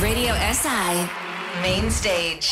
Radio SI Main Stage.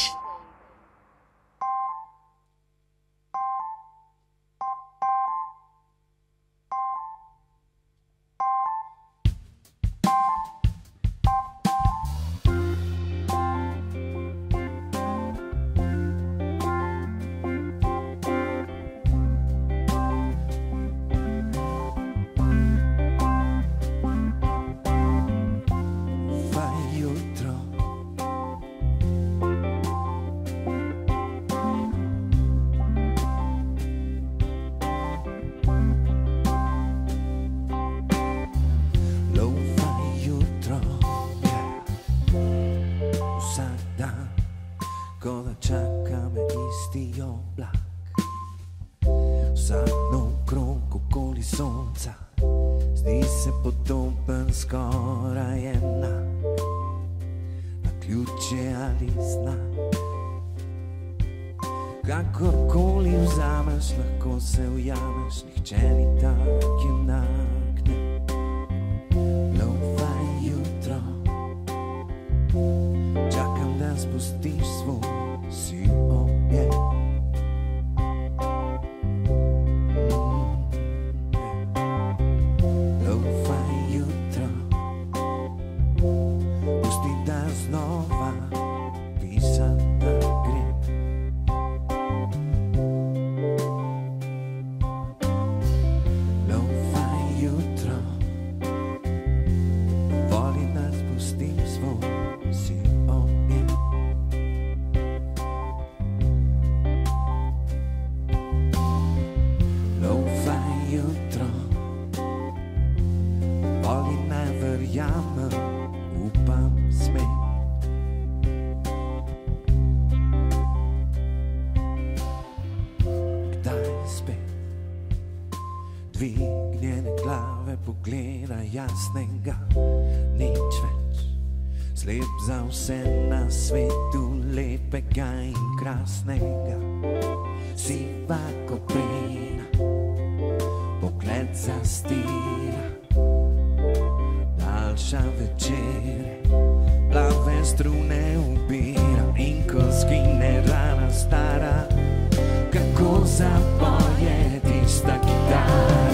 Skoraj enak, na ključe ali znak. Kakorkoli vzameš, lahko se ujameš, nihče ni tak enak, ne. Lovaj jutro, čakam, da spustiš svoj si objekt. Dvignjene glave, pogleda jasnega, nič več. Slep za vse na svetu, lepega in krasnega. Siva koprina, pogled zastira. Daljša večere, plave strune ubira. In ko zgine rana stara, kako zapoje tista kitara.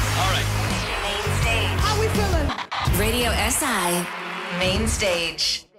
Radio SI Main Stage.